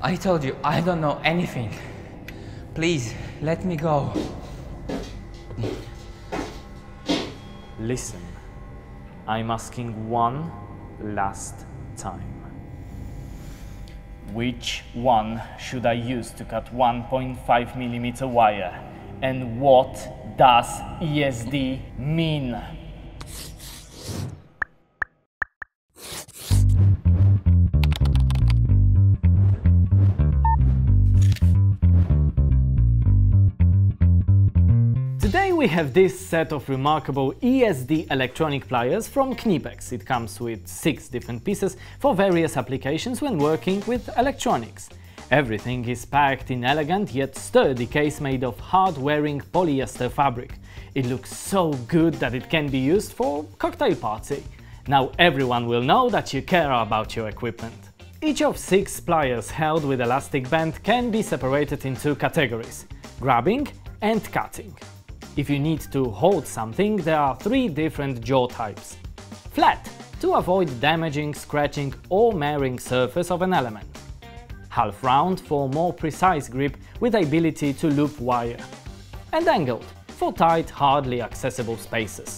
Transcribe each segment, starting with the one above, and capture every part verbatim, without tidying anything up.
I told you, I don't know anything. Please, let me go. Listen, I'm asking one last time. Which one should I use to cut one point five millimeter wire? And what does E S D mean? Today we have this set of remarkable E S D electronic pliers from KNIPEX. It comes with six different pieces for various applications when working with electronics. Everything is packed in elegant yet sturdy case made of hard-wearing polyester fabric. It looks so good that it can be used for cocktail party. Now everyone will know that you care about your equipment. Each of six pliers held with elastic band can be separated in two categories: grabbing and cutting. If you need to hold something, there are three different jaw types. Flat, to avoid damaging, scratching or marring surface of an element. Half round, for more precise grip with ability to loop wire. And angled, for tight, hardly accessible spaces.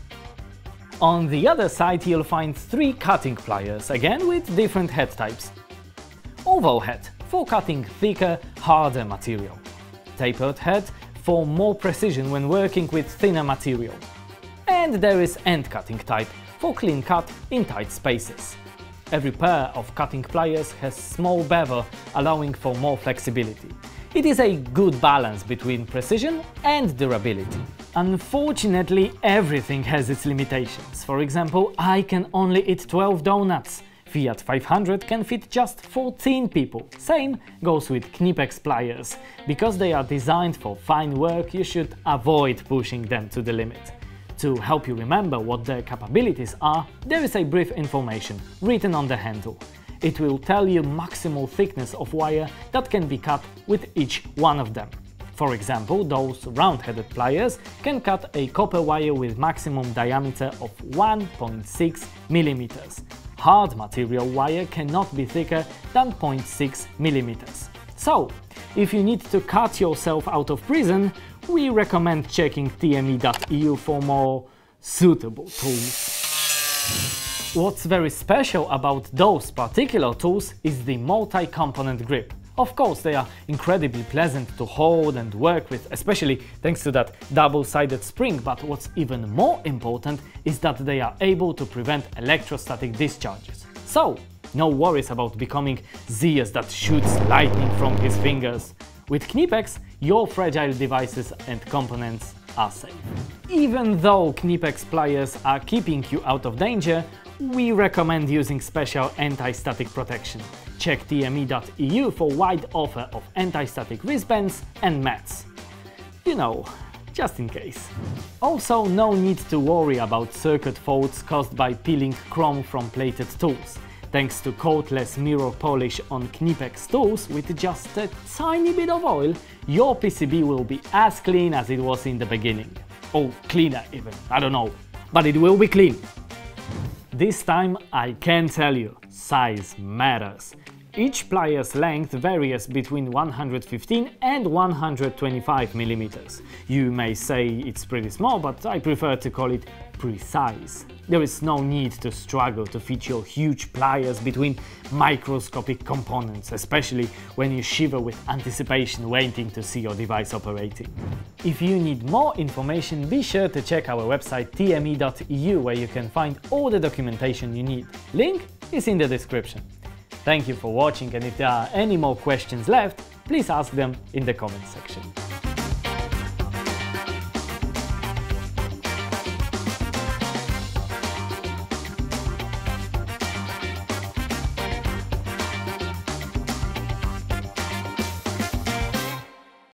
On the other side you'll find three cutting pliers, again with different head types. Oval head, for cutting thicker, harder material. Tapered head, for more precision when working with thinner material. And there is end cutting type, for clean cut in tight spaces. Every pair of cutting pliers has small bevel, allowing for more flexibility. It is a good balance between precision and durability. Unfortunately, everything has its limitations. For example, I can only eat twelve donuts. Fiat five hundred can fit just fourteen people. Same goes with KNIPEX pliers. Because they are designed for fine work, you should avoid pushing them to the limit. To help you remember what their capabilities are, there is a brief information written on the handle. It will tell you maximal thickness of wire that can be cut with each one of them. For example, those round-headed pliers can cut a copper wire with maximum diameter of one point six millimeters. Hard material wire cannot be thicker than zero point six millimeters. So, if you need to cut yourself out of prison, we recommend checking T M E dot E U for more suitable tools. What's very special about those particular tools is the multi-component grip. Of course, they are incredibly pleasant to hold and work with, especially thanks to that double-sided spring, but what's even more important is that they are able to prevent electrostatic discharges. So, no worries about becoming Zeus that shoots lightning from his fingers. With KNIPEX, your fragile devices and components are safe. Even though KNIPEX pliers are keeping you out of danger, we recommend using special anti-static protection. Check T M E dot E U for wide offer of anti-static wristbands and mats. You know, just in case. Also, no need to worry about circuit faults caused by peeling chrome from plated tools. Thanks to coatless mirror polish on KNIPEX tools with just a tiny bit of oil, your P C B will be as clean as it was in the beginning. Or cleaner even, I don't know. But it will be clean. This time I can tell you, size matters. Each plier's length varies between one hundred fifteen and one hundred twenty-five millimeters. You may say it's pretty small, but I prefer to call it precise. There is no need to struggle to fit your huge pliers between microscopic components, especially when you shiver with anticipation waiting to see your device operating. If you need more information, be sure to check our website T M E dot E U, where you can find all the documentation you need. Link is in the description. Thank you for watching, and if there are any more questions left, please ask them in the comment section.